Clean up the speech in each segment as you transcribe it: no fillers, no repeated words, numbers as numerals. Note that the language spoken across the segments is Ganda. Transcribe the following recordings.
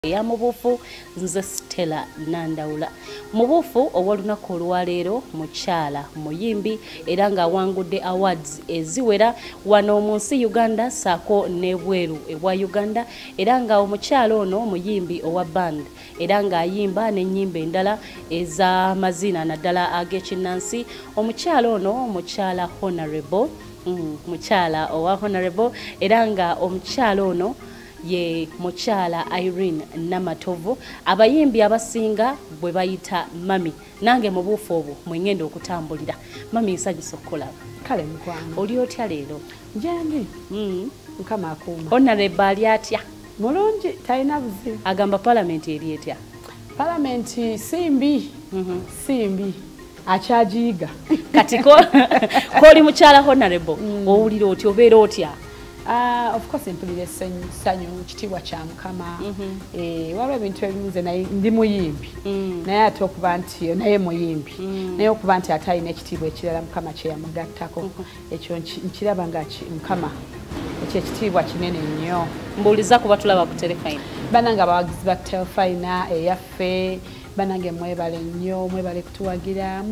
ya mubuufu nze Stella Nandawula mubuufu ow'olunaku olwaleero mukyala muyimbi era nga awangudde awards eziwera wano mu nsi Uganda saako n'ebweru ewa Uganda era nga omukyala ono muyimbi owa band era nga ayimba n'ennyimba endala ez'amazina naddala ag'ekinnansi omukyala ono mukyala honorable mukyala owa honorable era nga omukyala ono ye mukyala Irene Namatovu abayimbi abasinga bwe bayita mami nange mu buufu obwo mwengenda okutambulira mami nsanyusa okukolaba kale mukwange oli otya leero njandi mukama akuuma honorable ali atya mulungi talina buzibu agamba palamenti eri etya palamenti simbi simbi akyagiyiga kati koli mukyala honorable owulira otya obeera otya of course mpulira essanyu kitiibwa kya mukama waliwo ebintu ebimuze naye ndi muyimbi naye ate okuba nti naye muyimbi naye okuba nti ate alina ekitiibwa ekirala mukama kye yamugattako ekyo nkiraba nga mukama ekyo ekitiibwa kinene nnyo mbuuliza kuba tulaba ku Terefayina banange abawagizi ba Terefayina eyaffe banange mwebale nnyo mwebale kutuwagira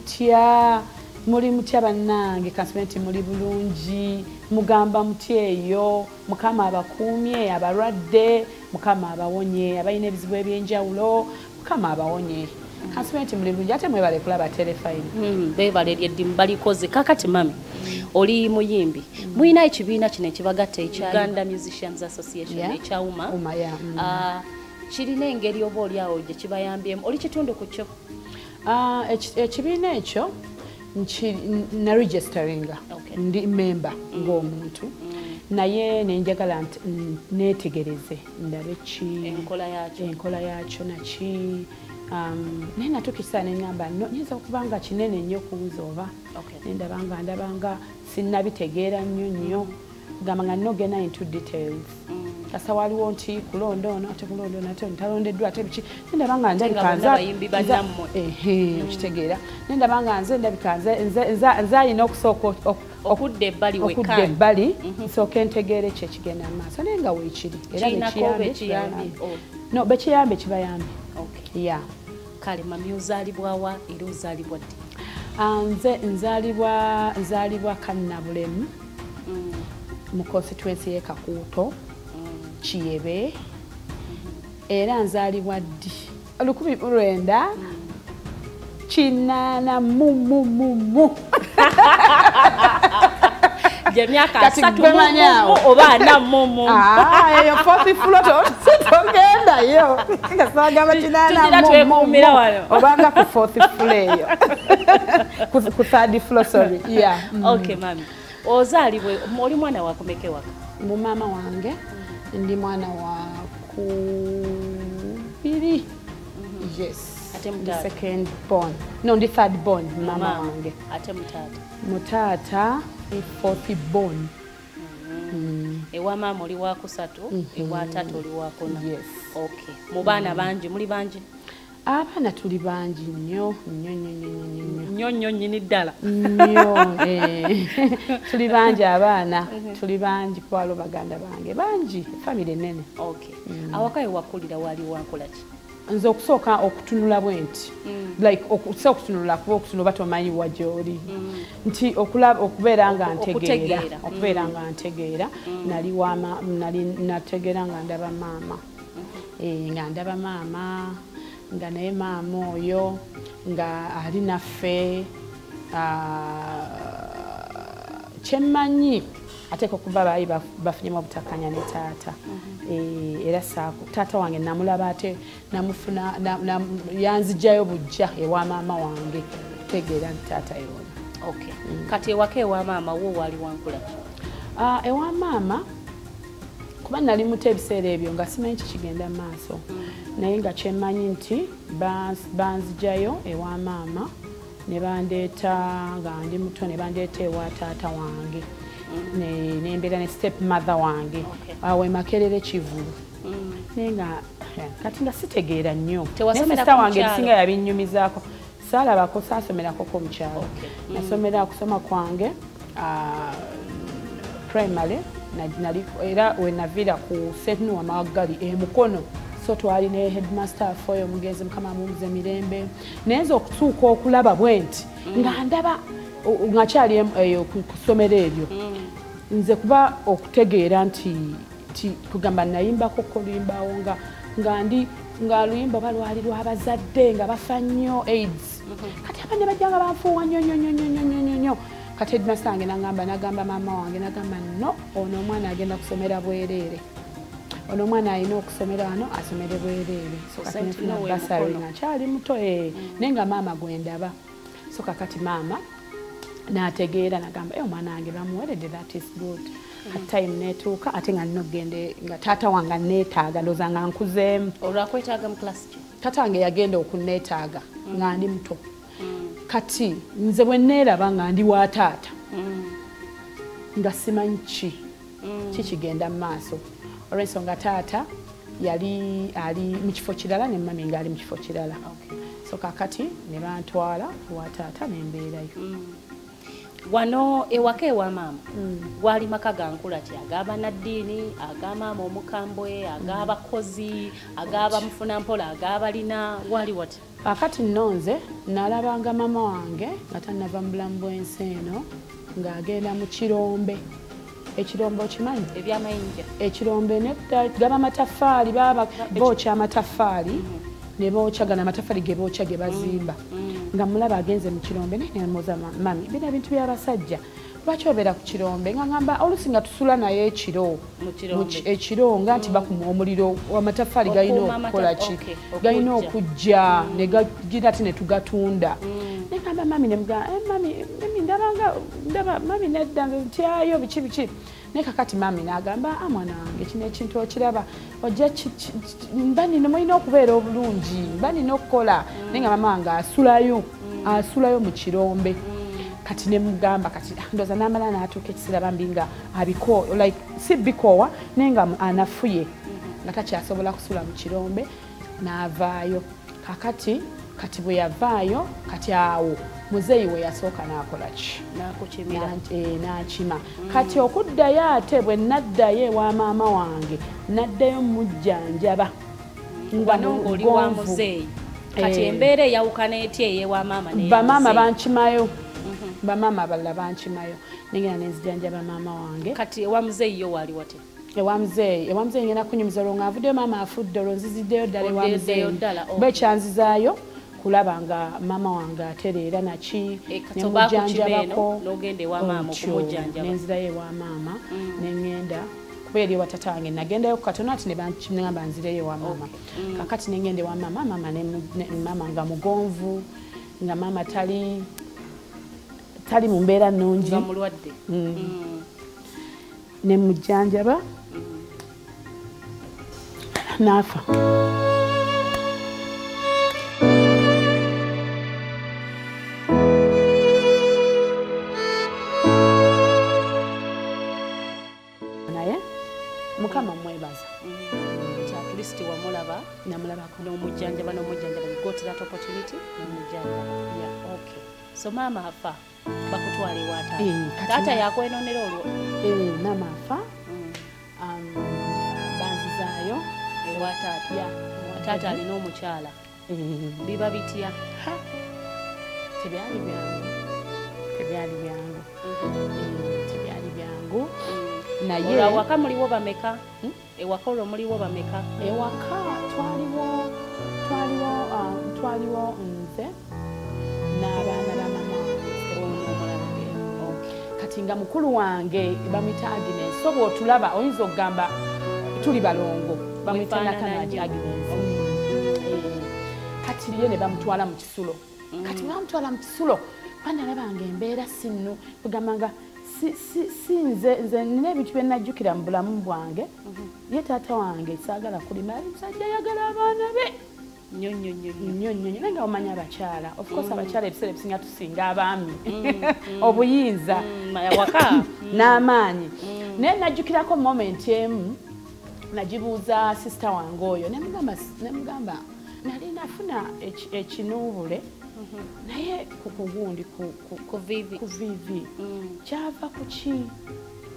muli mutya bannange kansumenti muli bulungi mugamba mutya eyo mukama abakuumye abalwadde mukama abawonye abalina ebizibu ebyenjawulo mukama abawonye kansumenti muli bulungi ate mwebale kulaba Terefayina beebale eryeddimu balikoze kakati mami oli muyimbi mulina ekibiina kino ekibagatta ekya Uganda Musicians Association ekyawuma kirina engeri oba oli awo gye kibayambyemu oli kitundu ku kyo ekibiina ekyo na registeringa ndi member ng'omuntu naye nenjagala netegereze ndabe ki enkola yakyo naki naye natukisa neŋŋamba nyinza okubanga kinene nnyo okuwuza oba ndabanga sinnabitegeera nnyo gamba nga nogena into details kasa waliwo nti kulonda ono ate kulonda ono ate ntalondeddwa ate biki ndabanga okitegeera ndabanga nze ndabika nze alina okusooka okudda ebbali nsooka entegeera ekyo ekigenda mu maaso naye nga weekiri era bekiyambe kibayambe kale mami ozaalibwawa era ozaalibwa ddi nze nzaalibwa kannabulemu mu constituency y'e Kakuuto Kiyebe era nzaalibwa ddi 1980 Myaka 3 oba 4 eyo 40 floor togendayo kasagamba 8 obanga ku 4th floor eyo ku 3rd floor sorry okay mami ozaalibwe oli mwana wakomeke waka mu mama wange ndi mwana wa kubiri yes ate the second born no the third born mama wange ate mutata fourth born ewa mama oli wa kusatu ewa tatu oli wa kona yes okay mu baana bangi muli bangi abaana tuli bangi nnyo nyinyi ddala tuli bangi abaana tuli bangi kwalo baganda bange bangi family nene okay awakaye wakulira wali wakola ki nze okusooka okutunula bwenti like okusa okutunula kuba okutunula batomanyi wajoli nti okubeera nga ntegeera nali nategeera nga ndaba maama nga naye maama oyo nga ali naffe kyemmanyi ateeka okuba baali bafunyemu obutakanya ne taata era saako taata wange namulaba ate namufuna yanzijjayo bujja ewa maama wange kutegeera nti taata yoona okay kati ewaka ewa maama wo wali wankula ewa maama kuba nali muto ebiseera ebyo nga simanyi kikigenda mu maaso naye nga kyemmanyi nti banzijjayo ewa maama ne bandeeta nga ndi muto ne bandeeta ewa taata wange nembeera ne step mother wange awe Makerere Kivulu naye nga kati nga sitegeera nnyo nesita wange ebisinga yabinnyumizaako saalabako saasomerakoko mu kyalo nasomera okusoma kwange primary era we navira ku St. Noah Magali Mukono so twali ne headmaster afoyo omugenzi mukama amubuze mirembe nayenza okutuuka okulaba bwenti nga ndaba nga kyali eyo ku ssomero eryo nze kuba okutegeera nti kugamba nayimbako kolimbawo nga luyimba balwali lw'abazadde nga bafa nnyo AIDS kati abane bajjanga banfuuwa nnyo kati headmaster wange nagamba maama wange nagamba no ono omwana agenda kusomera bwereere ono omwana alina okusomera wano asomere bwereere so kati nfuna basari nga nkyali muto naye nga maama gwendaba so kakati maama n'ategeera nagamba omwana wange bamuweredde that is good kati time netuuka ate nga nina okugende nga taata wange neetaaga ndooza nga nkuzeemu olwakwetaaga mu klasi ki taata wange yagenda okuneetaaga nga ndi muto kati nze bwe neeraba nga ndi wa taata nga simanyi kikigenda mu maaso olw'ensonga taata yali ali mu kifo kirala ne mami nga ali mu kifo kirala so kakati ne bantwala wa taata nembeerayo wano ewaka ewa maama gwali maka ga nkula ki ag'abanaddiini ag'amaama omukambwe ag'abakozi ag'abamufunampola ag'abalina wali wati kakati nonze nalabanga maama wange nga tannava mu bulamu bw'ensi eno ng'agenda mu kirombe ekirombe okimanyi ebyamayinja ekirombe gaba amataffaali baba bookya amataffaali ne bookya gana amataffaali ge bookya ge bazimba nga mulaba agenze mu kirombe naye nemubuuza mami bino ebintu by'abasajja lwaki obeera ku kirombe nga ngamba oluusi nga tusula naye ekiro nga nti bakuma omuliro amataffaali galina okukola ki galina okujja ne gagira ati ne tugatunda naye ngamba mami nemugamba mami ndaba mami nedda ntyayo biki naye kakati mami n'agamba mwana wange kino ekintu okiraba ojja mba nino mulina okubeera obulungi mba nina okukola naye nga mama wange asulayo mu kirombe kati nemugamba kati ndooza n'amala n'atuuka ekiseera bambi nga like si bikoowa naye nga anafuye nga takyasobola kusula mu kirombe n'avaayo kati bwe yavaayo kati awo muzeeyi we yasooka n'akola ki n'akima kati okuddayo ate bwe naddayo ewa maama wange naddayo mujjanjaba oli wa muzeeyi kati embeera eyawukana etya eyewa maama bamaama bankimayo bamaama abalala bankimayo nengenda nenzijanjaba maama wange kati ewa muzeeyi yo waali wate ewa muzeeyi ngenda kunyumiza olwo ng'avuddeyo maama afudde olwo nziziddeyo ddala ewa muzeeyi oba ekyanzizaayo kulaba nga maama wange atereera naki nemujanjabako nenzirayo ewa maama nengenda kuba eri ewa tata wange nagendayo katono ati nebankimugamba nzireyo ewa maama kakati nengenda ewa maama maama nga mugonvu nga maama tali mu mbeera nnungi nemujanjaba n'afa mukama mwebaza atulise wamulaba namulabako n'omujjanjaba you got that opportunity n'omujjanjaba okay so maama afa bakutwala ewa taata yakwenonera olwo maama afa banzizaayo ewa taata alina omukyala biba bitya tebyali byangu naye awaka muliwo bameka ewaka olwo muliwo bameka ewaka twaliwo nze n'abaana ba mama kati nga mukulu wange bamwita Agnes so bw'otulaba oyinza okugamba tuli balongo bamwita Nakanagi Agnes kati ye ne bamutwala mu kisulo kati bamutwala mu kisulo banalabanga embeera sinu kugambanga nze nina ebintu bye najjukira mu bulamu bwange ye taata wange saagala kulima ali musajja ayagala abaana be nnyo naye nga omanya abakyala of course abakyala ebiseera ebisinga tusinga abaami obuyinza n'amaanyi naye najjukirako moment emu nagibuuza sisita wange oyo nemugamba nali nafuna ekinuubule naye ku kugundi ku vivi kyava ku ki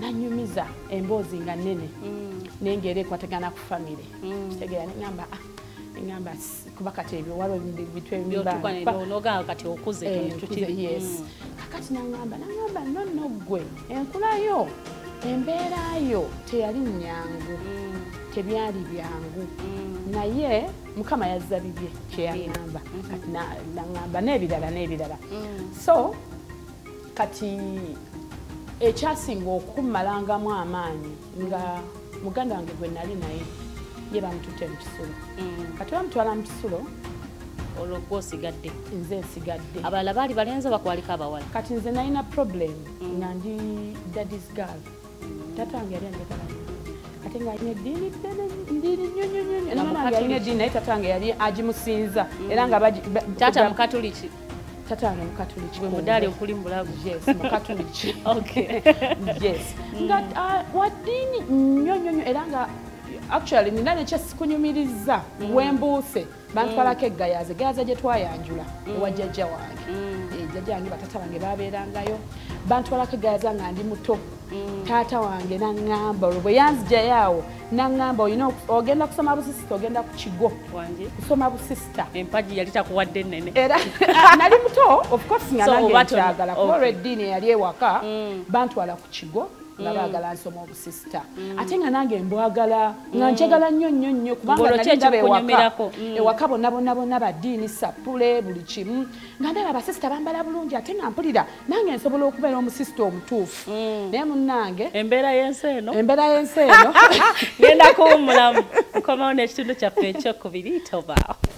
nanyumiza emboozi nga nnene nengera ekwatagana ku famire kitegeera ngamba kuba kati ebyo waliwo ebintu ebimba kati okuze yes kakati nangamba nonno ggwe enkulayo embeerayo teyali nnyangu tebyali byangu naye mukama yazza bibye kyeyagamba kati nangamba n'ebirala so kati ekyasinga okumalangamu amaanyi nga muganda wange gwe nali naye ye bamututte mu kisulo kati bamutwala mu kisulo olwo gw'osigadde nze nsigadde abalala baali balenze bakwalika abawala kati nze nalina problem nga ndi daddy's girl taata wange yali anjagala ate nga alina eddiini ndiri nnyonyonyonyo namana wange alina eddiini naye taata wange yali agimusinza era nga taata mukatuliki taata wange mukatuliki mudaali okuli mulago yes mukatuliki yes nga wa ddiini nnyonyonyo era nga actually nina nekyesikunyumiriza wembuuse bantwalako egayaze gye twayanjula ewa jjajja wange jjajja wange batata bange babeerangayo bantwalako egayaze nga ndi muto taata wange naŋŋamba olwo bwe yanzijayaawo naŋŋamba ogenda kusoma busisita ogenda ku kigo kusoma busisita empagi yali takuwadde nnene era nali muto of course nga nange nkyagala kuba olwo eddiini eyali ewaka bantwala ku kigo nga baagala nsoma obusisita ate nga nange mbwagala nga njagala nnyo kubanga nali ndaba ewaka bonna baddiini sapule buli kimu nga ndaba abasisita bambala bulungi ate nga mpulira nange nsobola okubeera omusisita omutuufu naye munnange embeera y'ensi eno ngenda kuwummulamu nkomawo n'ekitundu kyaffe ekyokubiri tobaawo.